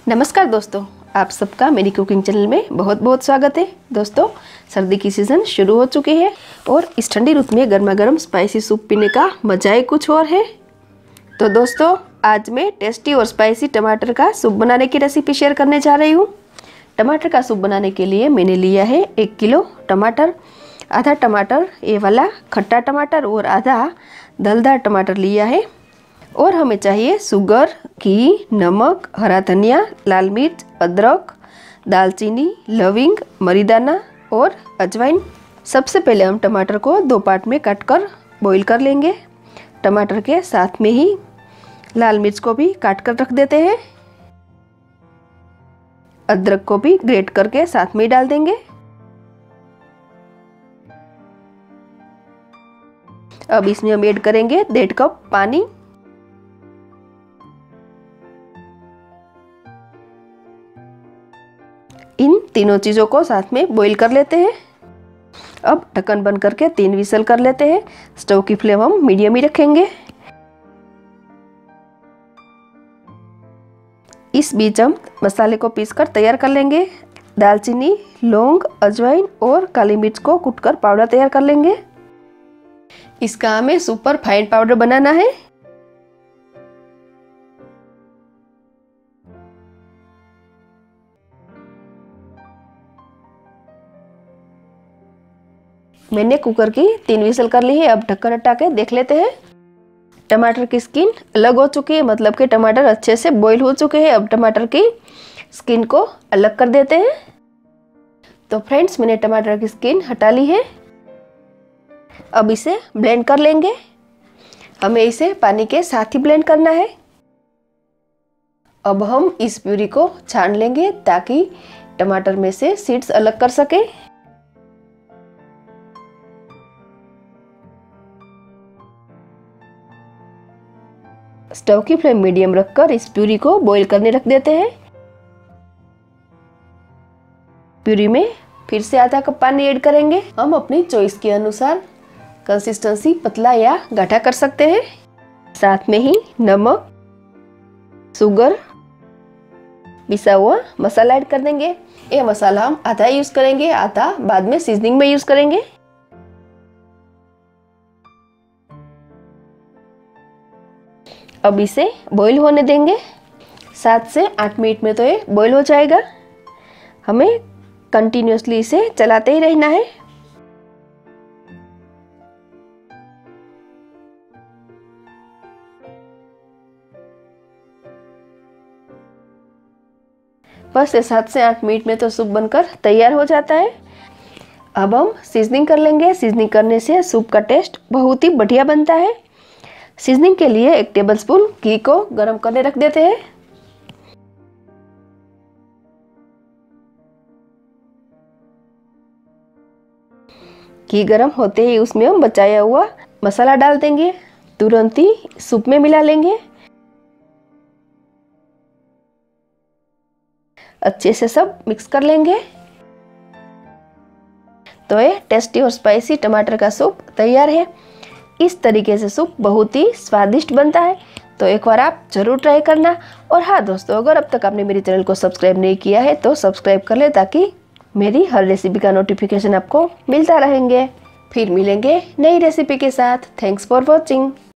नमस्कार दोस्तों, आप सबका मेरी कुकिंग चैनल में बहुत बहुत स्वागत है। दोस्तों, सर्दी की सीज़न शुरू हो चुकी है और इस ठंडी ऋतु में गर्मा गर्म स्पाइसी सूप पीने का मजा ही कुछ और है। तो दोस्तों, आज मैं टेस्टी और स्पाइसी टमाटर का सूप बनाने की रेसिपी शेयर करने जा रही हूँ। टमाटर का सूप बनाने के लिए मैंने लिया है 1 किलो टमाटर, आधा टमाटर ये वाला खट्टा टमाटर और आधा दलदर टमाटर लिया है। और हमें चाहिए शुगर, घी, नमक, हरा धनिया, लाल मिर्च, अदरक, दालचीनी, लविंग, मरीदाना और अजवाइन। सबसे पहले हम टमाटर को 2 पार्ट में काट कर बॉईल कर लेंगे। टमाटर के साथ में ही लाल मिर्च को भी काट कर रख देते हैं। अदरक को भी ग्रेट करके साथ में ही डाल देंगे। अब इसमें हम ऐड करेंगे 1.5 कप पानी। इन तीनों चीज़ों को साथ में बॉईल कर लेते हैं। अब ढक्कन बंद करके 3 विसल कर लेते हैं। स्टोव की फ्लेम हम मीडियम ही रखेंगे। इस बीच हम मसाले को पीसकर तैयार कर लेंगे। दालचीनी, लौंग, अजवाइन और काली मिर्च को कूटकर पाउडर तैयार कर लेंगे। इसका हमें सुपर फाइन पाउडर बनाना है। मैंने कुकर की 3 विसल कर ली है। अब ढक्कन हटा के देख लेते हैं। टमाटर की स्किन अलग हो चुकी है, मतलब कि टमाटर अच्छे से बॉईल हो चुके हैं। अब टमाटर की स्किन को अलग कर देते हैं। तो फ्रेंड्स, मैंने टमाटर की स्किन हटा ली है। अब इसे ब्लेंड कर लेंगे। हमें इसे पानी के साथ ही ब्लेंड करना है। अब हम इस प्यूरी को छान लेंगे ताकि टमाटर में से सीड्स अलग कर सके। स्टोव की फ्लेम मीडियम रखकर इस प्यूरी को बॉईल करने रख देते हैं। प्यूरी में फिर से आधा कप पानी ऐड करेंगे। हम अपनी चॉइस के अनुसार कंसिस्टेंसी पतला या गाढ़ा कर सकते हैं। साथ में ही नमक, शुगर, पिसा हुआ मसाला ऐड कर देंगे। ये मसाला हम आधा यूज करेंगे, आधा बाद में सीजनिंग में यूज करेंगे। अब इसे बॉईल होने देंगे। 7 से 8 मिनट में तो ये बॉईल हो जाएगा। हमें कंटिन्यूसली इसे चलाते ही रहना है। बस 7 से 8 मिनट में तो सूप बनकर तैयार हो जाता है। अब हम सीजनिंग कर लेंगे। सीजनिंग करने से सूप का टेस्ट बहुत ही बढ़िया बनता है। सीजनिंग के लिए 1 टेबलस्पून घी को गरम करने रख देते हैं। घी गरम होते ही उसमें हम बचाया हुआ मसाला डाल देंगे। तुरंत ही सूप में मिला लेंगे। अच्छे से सब मिक्स कर लेंगे। तो ये टेस्टी और स्पाइसी टमाटर का सूप तैयार है। इस तरीके से सूप बहुत ही स्वादिष्ट बनता है। तो एक बार आप जरूर ट्राई करना। और हाँ दोस्तों, अगर अब तक आपने मेरे चैनल को सब्सक्राइब नहीं किया है तो सब्सक्राइब कर ले ताकि मेरी हर रेसिपी का नोटिफिकेशन आपको मिलता रहेंगे। फिर मिलेंगे नई रेसिपी के साथ। Thanks for watching.